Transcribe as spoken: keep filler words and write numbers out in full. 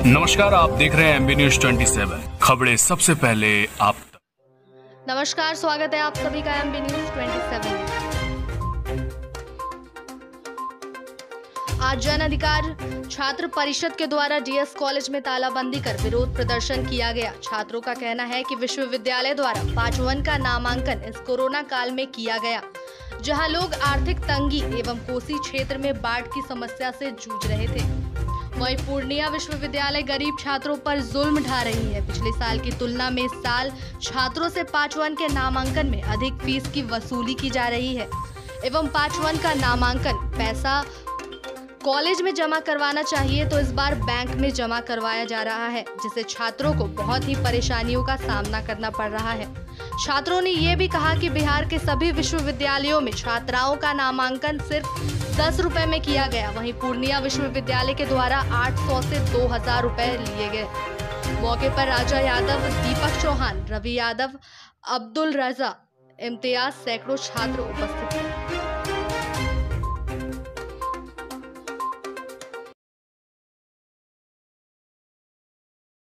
नमस्कार, आप देख रहे हैं एमबी न्यूज सत्ताईस। खबरें सबसे पहले आप तक। नमस्कार, स्वागत है आप सभी का एमबी न्यूज सत्ताईस। आज जन अधिकार छात्र परिषद के द्वारा डीएस कॉलेज में तालाबंदी कर विरोध प्रदर्शन किया गया। छात्रों का कहना है कि विश्वविद्यालय द्वारा पार्ट वन का नामांकन इस कोरोना काल में किया गया, जहां लोग आर्थिक तंगी एवं कोसी क्षेत्र में बाढ़ की समस्या से जूझ रहे थे। वहीं पूर्णिया विश्वविद्यालय गरीब छात्रों पर जुल्म ढा रही है। पिछले साल की तुलना में इस साल छात्रों से पार्ट वन के नामांकन में अधिक फीस की वसूली की जा रही है एवं पार्ट वन का नामांकन पैसा कॉलेज में जमा करवाना चाहिए तो इस बार बैंक में जमा करवाया जा रहा है, जिससे छात्रों को बहुत ही परेशानियों का सामना करना पड़ रहा है। छात्रों ने ये भी कहा कि बिहार के सभी विश्वविद्यालयों में छात्राओं का नामांकन सिर्फ दस रुपए में किया गया। वहीं पूर्णिया विश्वविद्यालय के द्वारा आठ सौ से दो हजार रुपए लिए गए। मौके पर राजा यादव, दीपक चौहान, रवि यादव, अब्दुल रजा, इम्तियाज, सैकड़ों छात्र उपस्थित थे।